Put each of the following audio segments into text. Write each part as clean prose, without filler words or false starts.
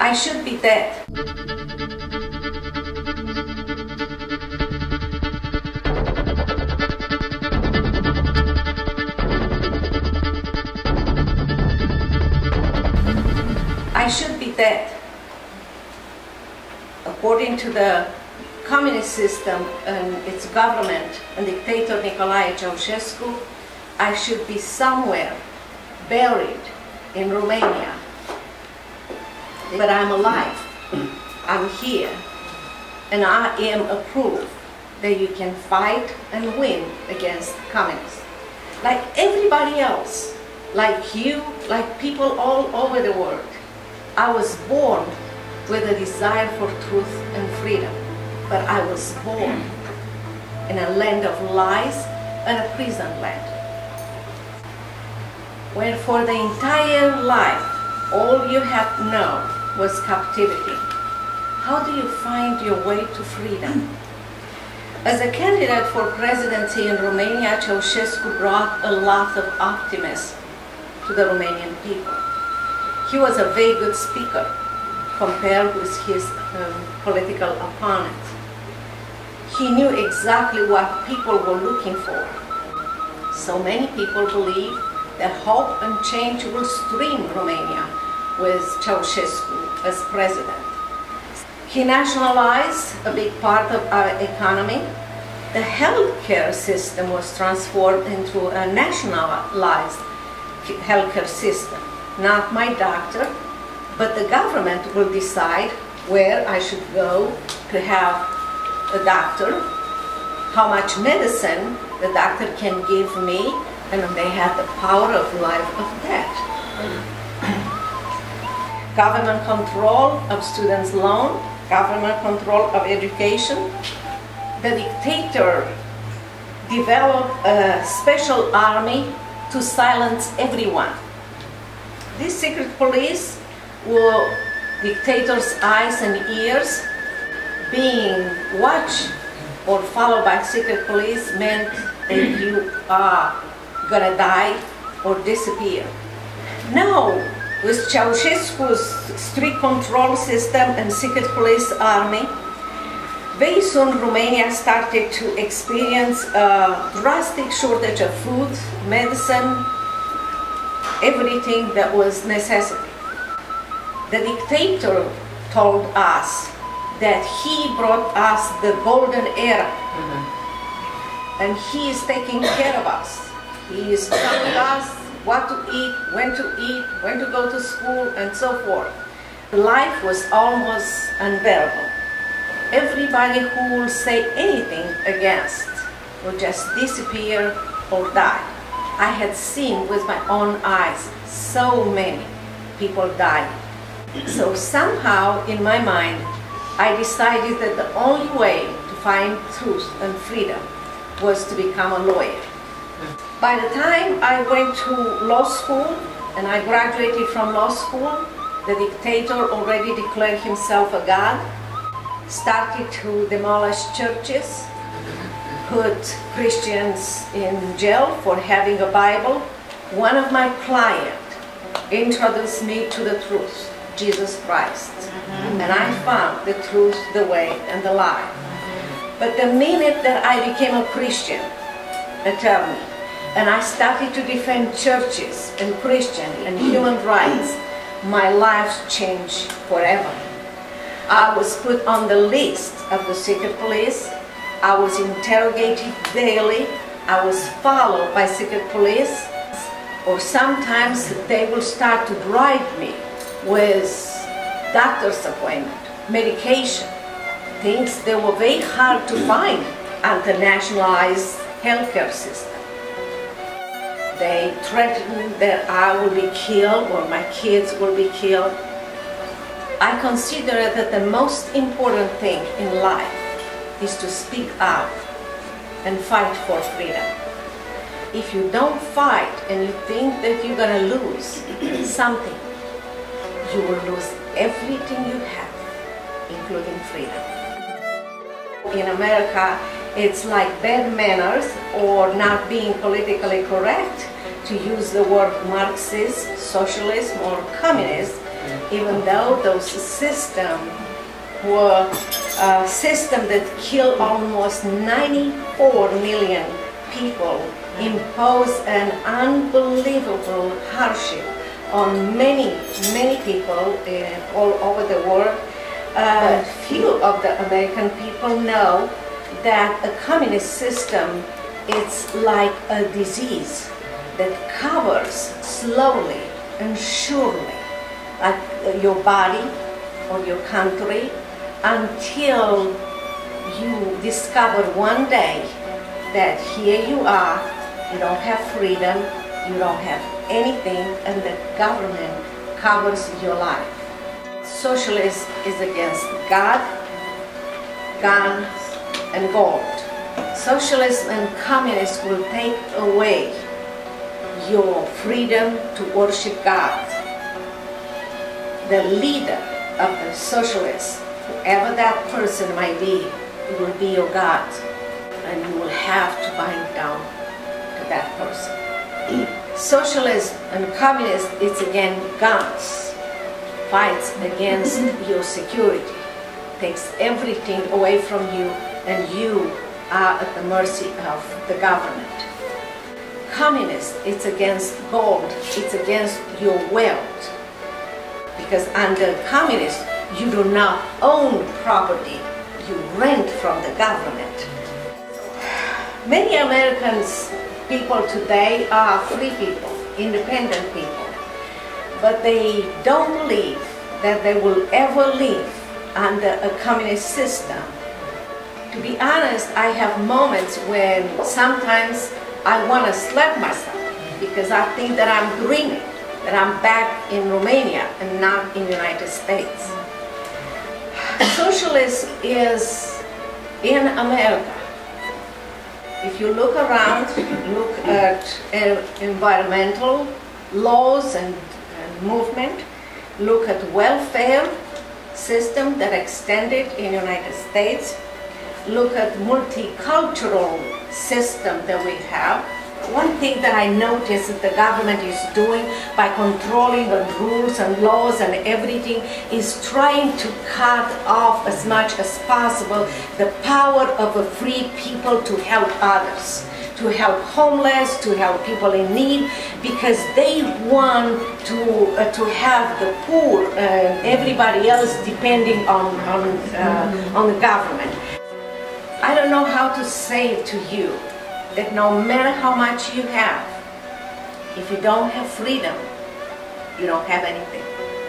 I should be dead. I should be dead. According to the communist system and its government and dictator Nicolae Ceausescu, I should be somewhere buried in Romania. But I'm alive. I'm here. And I am a proof that you can fight and win against communists. Like everybody else, like you, like people all over the world. I was born with a desire for truth and freedom, but I was born in a land of lies and a prison land, where for the entire life all you have known was captivity. How do you find your way to freedom? As a candidate for presidency in Romania, Ceausescu brought a lot of optimism to the Romanian people. He was a very good speaker compared with his political opponent. He knew exactly what people were looking for. So many people believe that hope and change will stream Romania with Ceausescu as president. He nationalized a big part of our economy. The healthcare system was transformed into a nationalized healthcare system. Not my doctor, but the government will decide where I should go to have a doctor, how much medicine the doctor can give me, and they have the power of life or death. Government control of students' loan, government control of education. The dictator developed a special army to silence everyone. This secret police were dictator's eyes and ears. Being watched or followed by secret police meant that you are gonna die or disappear. Now, with Ceausescu's strict control system and secret police army, very soon Romania started to experience a drastic shortage of food, medicine, everything that was necessary. The dictator told us that he brought us the golden era, and he is taking care of us. He is telling us what to eat, when to go to school, and so forth. Life was almost unbearable. Everybody who will say anything against will just disappear or die. I had seen with my own eyes so many people die. So somehow in my mind, I decided that the only way to find truth and freedom was to become a lawyer. By the time I went to law school and I graduated from law school, the dictator already declared himself a god, started to demolish churches, put Christians in jail for having a Bible. One of my clients introduced me to the truth, Jesus Christ. And I found the truth, the way, and the life. But the minute that I became a Christian attorney, and I started to defend churches and Christians and human rights, my life changed forever. I was put on the list of the secret police. I was interrogated daily. I was followed by secret police. Or sometimes they will start to drive me with doctor's appointment, medication, things that were very hard to find under nationalized healthcare system. They threatened that I will be killed or my kids will be killed. I consider that the most important thing in life is to speak out and fight for freedom. If you don't fight and you think that you're going to lose something, you will lose everything you have, including freedom. In America, it's like bad manners or not being politically correct to use the word Marxist, socialist, or communist even though those systems were a system that killed almost 94 million people, imposed an unbelievable hardship on many people all over the world. Few of the American people know that a communist system is like a disease that covers slowly and surely, like your body or your country, until you discover one day that here you are, you don't have freedom, you don't have anything, and the government covers your life. Socialism is against God, guns, and gold. Socialism and communism will take away your freedom to worship God. The leader of the socialists, whoever that person might be, will be your God, and you will have to bind down to that person. Socialism and communism, it's again guns, fights against your security, takes everything away from you, and you are at the mercy of the government. Communist, it's against gold, it's against your wealth. Because under communist, you do not own property, you rent from the government. Many Americans, people today are free people, independent people, but they don't believe that they will ever live under a communist system. To be honest, I have moments when sometimes I want to slap myself because I think that I'm dreaming, that I'm back in Romania and not in the United States. Socialism is in America. If you look around, look at environmental laws and movement, look at welfare system that extended in the United States, look at multicultural system that we have. One thing that I noticed that the government is doing by controlling the rules and laws and everything is trying to cut off as much as possible the power of a free people to help others, to help homeless, to help people in need, because they want to have the poor and everybody else depending on the government. I don't know how to say it to you, that no matter how much you have, if you don't have freedom, you don't have anything.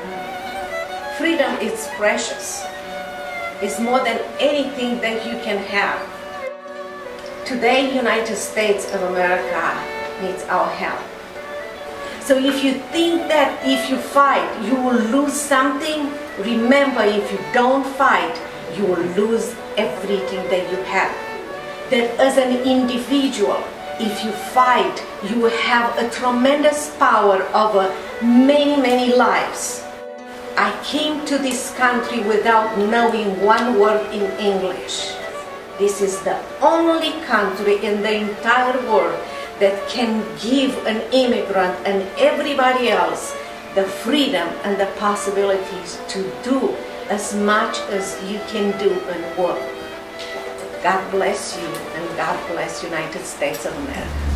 Freedom is precious. It's more than anything that you can have. Today, the United States of America needs our help. So if you think that if you fight, you will lose something, remember, if you don't fight, you will lose everything that you have. That as an individual, if you fight, you will have a tremendous power over many, many lives. I came to this country without knowing one word in English. This is the only country in the entire world that can give an immigrant and everybody else the freedom and the possibilities to do as much as you can do and work. God bless you, and God bless the United States of America.